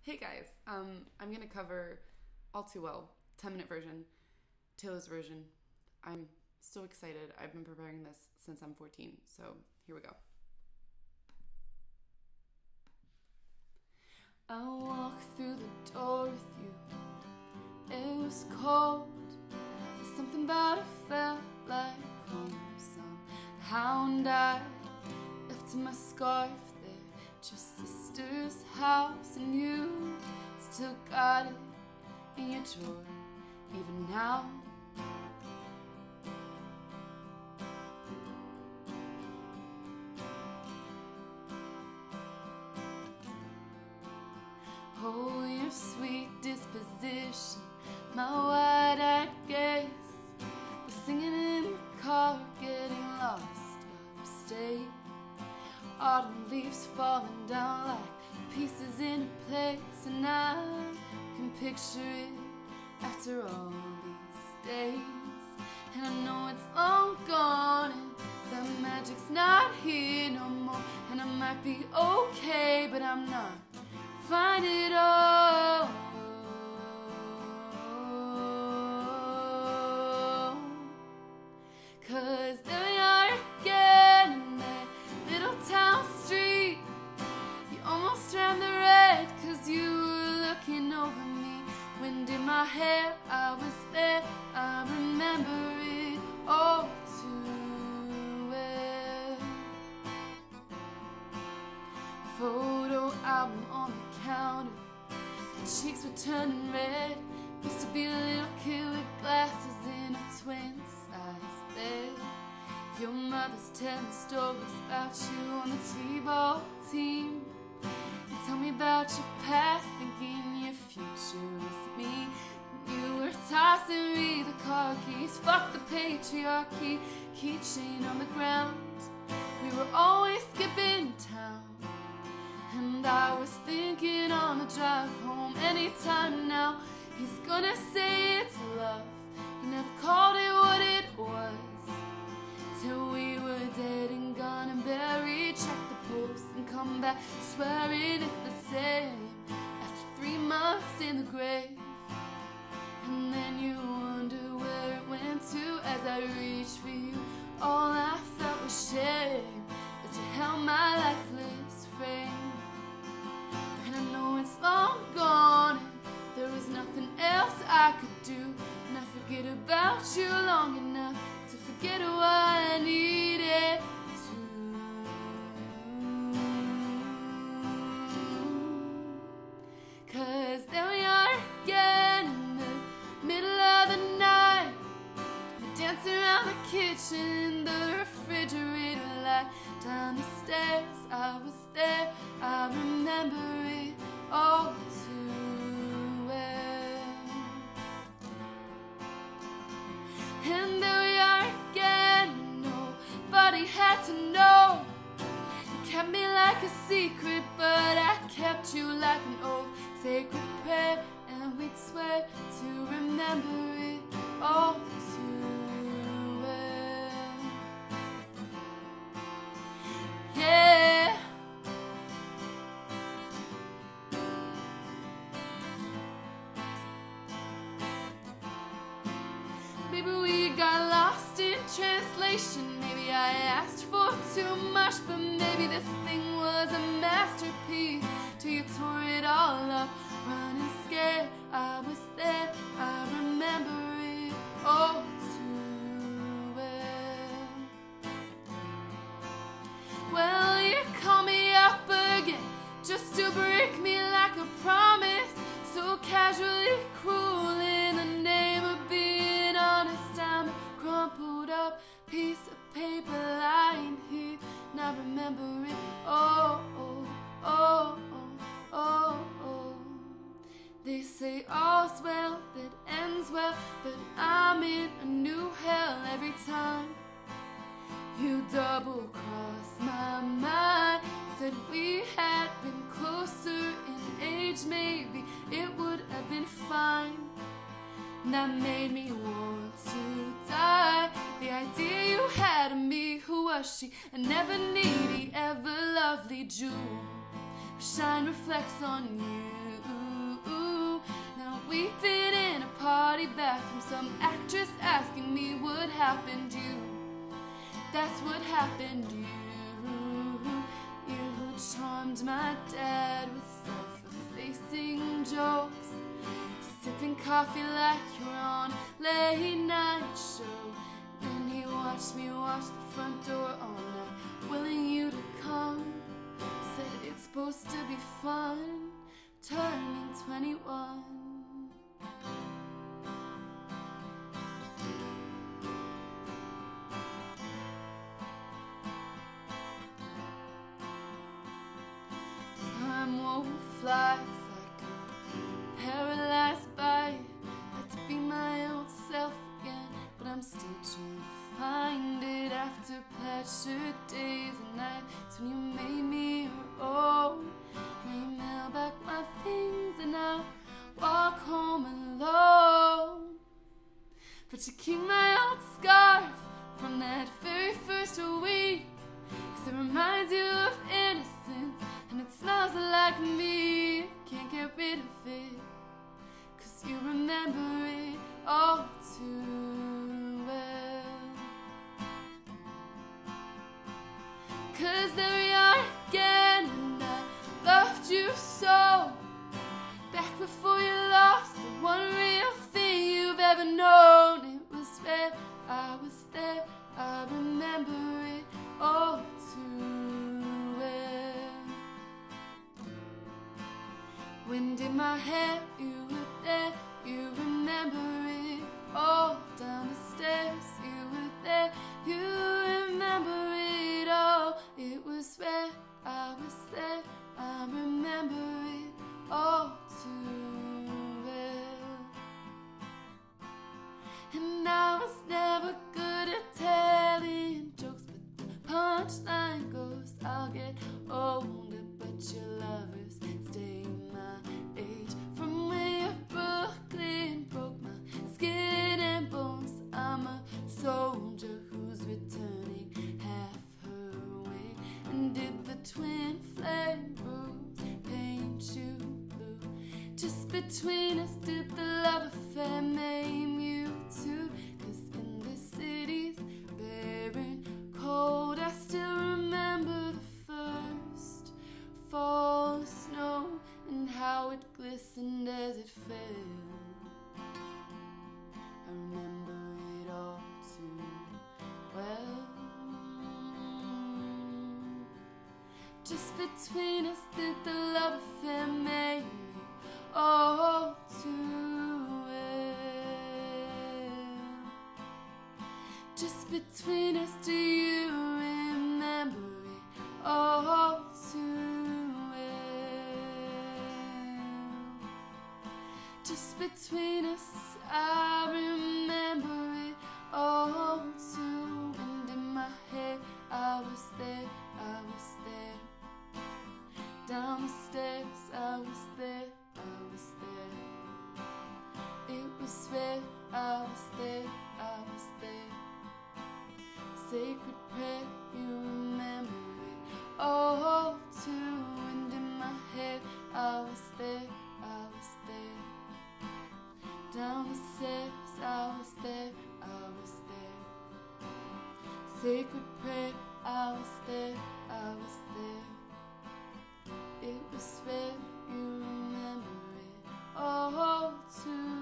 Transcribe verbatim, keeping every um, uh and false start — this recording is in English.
Hey guys, um, I'm gonna cover All Too Well, ten minute version, Taylor's version. I'm so excited. I've been preparing this since I'm fourteen, so here we go. I walked through the door with you. It was cold. There's something about it felt like home. Somehow and I left my scarf there, just sister's house, and you still got it in your drawer, even now. Oh, your sweet disposition, my wide-eyed gaze, was singing in the car, getting lost upstate. Autumn leaves falling down like pieces in a place, and I can picture it after all these days. And I know it's long gone, and the magic's not here no more, and I might be okay, but I'm not find it all. Cause there we are again in that little town street. You almost ran the red cause you were looking over me. Wind in my hair, I was there, I remember it all too well. Photo album on the counter, my cheeks were turning red. Used to be a little kid with glasses in a twin-size bed. Your mother's telling stories about you on the T-ball team. You tell me about your past, thinking your future is me. You were tossing me the car keys, fuck the patriarchy, keychain on the ground. We were always skipping town, and I was thinking on the drive home, anytime now, he's gonna say it's love. You never called it what it was, till we were dead and gone and buried. Check the post and come back, swearing it's the same after three months in the grave. And then you wonder where it went to as I reached for you. All I felt was shame as you held my lifeless frame. And I know it's long gone, and there was nothing else I could do, and I forget about you long enough to forget what I needed to. Cause there we are again in the middle of the night. We dance around the kitchen, the refrigerator light. Down the stairs, I was there, I remember it all too well. And there we are again, and nobody had to know. You kept me like a secret, but I kept you like an oath. Sacred prayer, and we'd swear to remember it all too well. Yeah. Maybe we got lost in translation. Maybe I asked for too much, but maybe this thing was a masterpiece till you tore it all up. Running scared, I was there, I remember it all too well. Well, you call me up again just to break me like a promise, so casually cruel in the name of being honest. I'm a crumpled up piece of paper lying here, and I remember it. Oh, oh, oh, oh, oh, oh. They say all's well that ends well, but I'm in a new hell every time. You double-cross my mind, said we had been closer in age, maybe it would have been fine. That made me want to die. The idea you had of me, who was she? A never needy, ever lovely jewel. Her shine reflects on you. body back from some actress asking me what happened to you. That's what happened to you. You charmed my dad with self-effacing jokes, sipping coffee like you're on a late night show. Then he watched me wash the front door all night, willing you to come. Said it's supposed to be fun, turning twenty-one. Time won't fly, it's like I'm paralyzed by it. Like to be my old self again, but I'm still trying to find it after pleasure days and nights when you made me your own. Now you mail back my things and I walk home alone. But you keep my old scarf from that very first week, 'cause it reminds you of innocence and it smells like me. Can't get rid of it, 'cause you remember it all too well. 'Cause there we are again, and I loved you so, back before you lost the one real thing you've ever known. It was where I was there, I remember it all too well. When did my hair, you were there, you remember it all. Down the stairs, you were there, you remember it all. It was where I was there, I remember it all too well. And I was never good at telling jokes, but the punchline goes, I'll get older, but your lovers stay my age. From where Brooklyn broke my skin and bones, I'm a soldier who's returning half her weight. And did the twin flame bruise paint you blue? Just between us, did the love affair maim you too? 'Cause in the city's barren cold, I still remember the first fall of snow and how it glistened as it fell. I remember it all too well. Just between us, did the love affair make me all too well? Just between us, do you remember it all too well? Just between us, I remember it all too. And in my head, I was there, I was there. Down the stairs, I was there, I was there. It was where I was there, I was there. Sacred prayer, you remember it all too. And in my head, I was there, I was there. Down the stairs, I was there, I was there. Sacred prayer, I was there, I was there. It was where you remember it all too